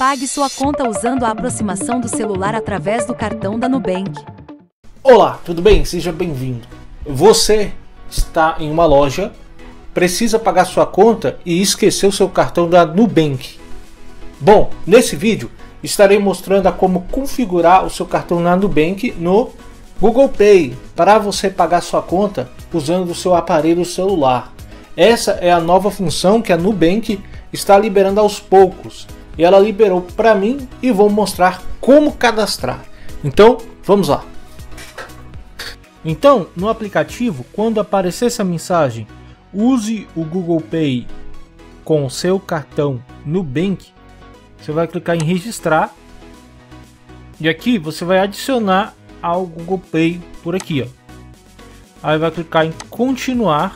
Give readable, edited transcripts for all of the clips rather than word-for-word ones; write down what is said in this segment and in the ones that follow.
Pague sua conta usando a aproximação do celular através do cartão da Nubank. Olá, tudo bem? Seja bem-vindo. Você está em uma loja, precisa pagar sua conta e esqueceu seu cartão da Nubank. Bom, nesse vídeo estarei mostrando a como configurar o seu cartão na Nubank no Google Pay para você pagar sua conta usando o seu aparelho celular. Essa é a nova função que a Nubank está liberando aos poucos. E ela liberou para mim e vou mostrar como cadastrar. Então, vamos lá. Então, no aplicativo, quando aparecer essa mensagem, use o Google Pay com o seu cartão Nubank, você vai clicar em registrar. E aqui você vai adicionar ao Google Pay por aqui, ó. Aí vai clicar em continuar.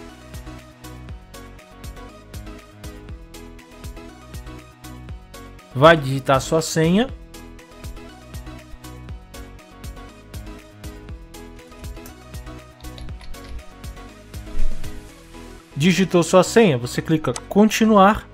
Vai digitar sua senha. Digitou sua senha, você clica continuar.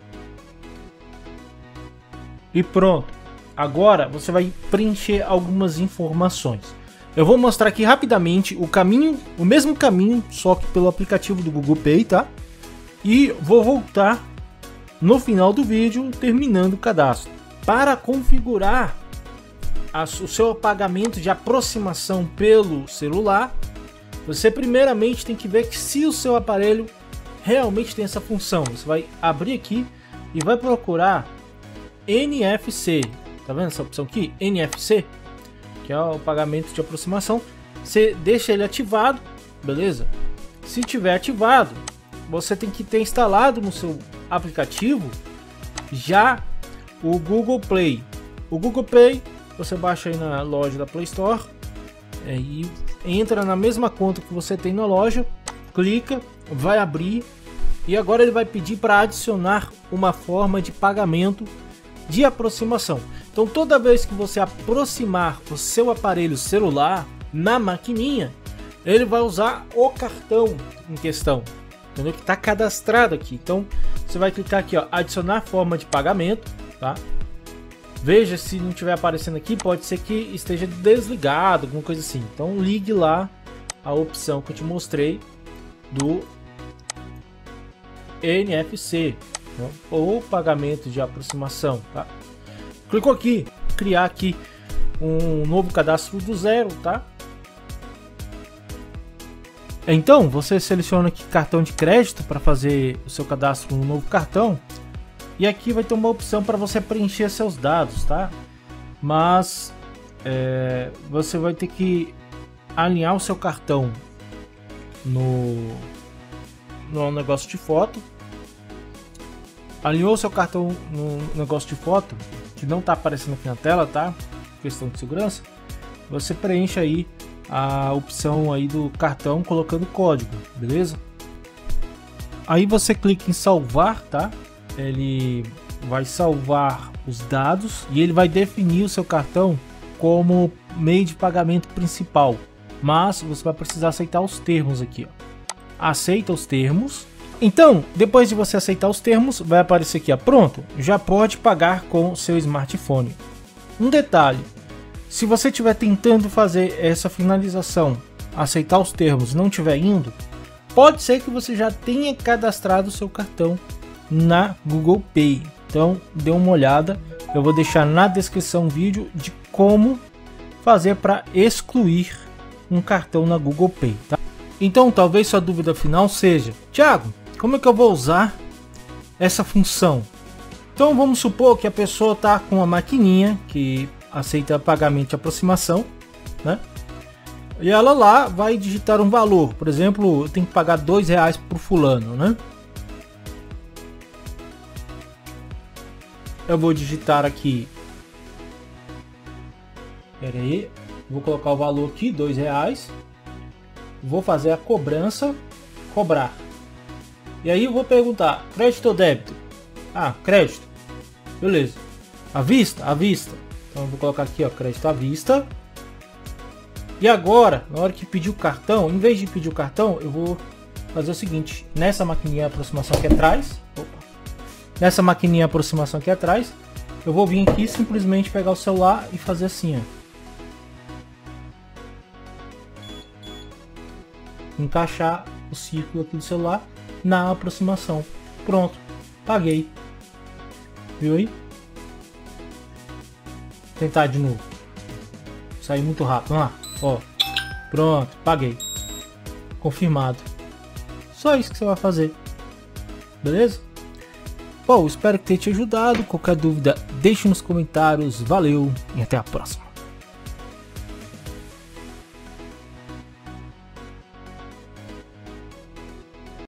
E pronto. Agora você vai preencher algumas informações. Eu vou mostrar aqui rapidamente o caminho, o mesmo caminho, só que pelo aplicativo do Google Pay, tá? E vou voltar no final do vídeo, terminando o cadastro. Para configurar o seu pagamento de aproximação pelo celular, você primeiramente tem que ver que se o seu aparelho realmente tem essa função. Você vai abrir aqui e vai procurar NFC. Tá vendo essa opção aqui? NFC, que é o pagamento de aproximação. Você deixa ele ativado, beleza? Se tiver ativado, você tem que ter instalado no seu aplicativo já o Google Play. O Google Play você baixa aí na loja da Play Store e entra na mesma conta que você tem na loja, clica, vai abrir e agora ele vai pedir para adicionar uma forma de pagamento de aproximação. Então toda vez que você aproximar o seu aparelho celular na maquininha, ele vai usar o cartão em questão, entendeu? Que está cadastrado aqui. Então você vai clicar aqui, ó, adicionar forma de pagamento, tá? Veja se não estiver aparecendo aqui, pode ser que esteja desligado, alguma coisa assim. Então ligue lá a opção que eu te mostrei do NFC, né? Ou pagamento de aproximação, tá? Clicou aqui, criar aqui um novo cadastro do zero, tá? Então você seleciona aqui cartão de crédito para fazer o seu cadastro no novo cartão. E aqui vai ter uma opção para você preencher seus dados, tá? Mas você vai ter que alinhar o seu cartão no negócio de foto. Alinhou o seu cartão no negócio de foto, que não está aparecendo aqui na tela, tá? Questão de segurança. Você preenche aí a opção aí do cartão colocando o código, beleza? Aí você clica em salvar, tá? Ele vai salvar os dados e ele vai definir o seu cartão como meio de pagamento principal, mas você vai precisar aceitar os termos aqui, ó. Aceita os termos. Então, depois de você aceitar os termos, vai aparecer aqui, ó, pronto, já pode pagar com o seu smartphone. Um detalhe: se você estiver tentando fazer essa finalização, aceitar os termos e não estiver indo, pode ser que você já tenha cadastrado o seu cartão na Google Pay. Então dê uma olhada, eu vou deixar na descrição um vídeo de como fazer para excluir um cartão na Google Pay, tá? Então talvez sua dúvida final seja: Thiago, como é que eu vou usar essa função? Então vamos supor que a pessoa está com uma maquininha que aceita pagamento de aproximação, né? E ela lá vai digitar um valor, por exemplo, eu tenho que pagar R$2 por fulano, né? Eu vou digitar aqui, pera aí, vou colocar o valor aqui, R$2, vou fazer a cobrança, cobrar. E aí eu vou perguntar, crédito ou débito? Ah, crédito, beleza. À vista? À vista. Então eu vou colocar aqui, ó, crédito à vista. E agora, na hora que pedir o cartão, em vez de pedir o cartão, eu vou fazer o seguinte: nessa maquininha aproximação aqui atrás, nessa maquininha aproximação aqui atrás, eu vou vir aqui simplesmente pegar o celular e fazer assim, ó. Encaixar o círculo aqui do celular na aproximação. Pronto, paguei. Viu aí? Vou tentar de novo. Saiu muito rápido. Vamos lá. Ó. Pronto, paguei. Confirmado. Só isso que você vai fazer. Beleza? Bom, espero que tenha te ajudado. Qualquer dúvida, deixe nos comentários. Valeu e até a próxima.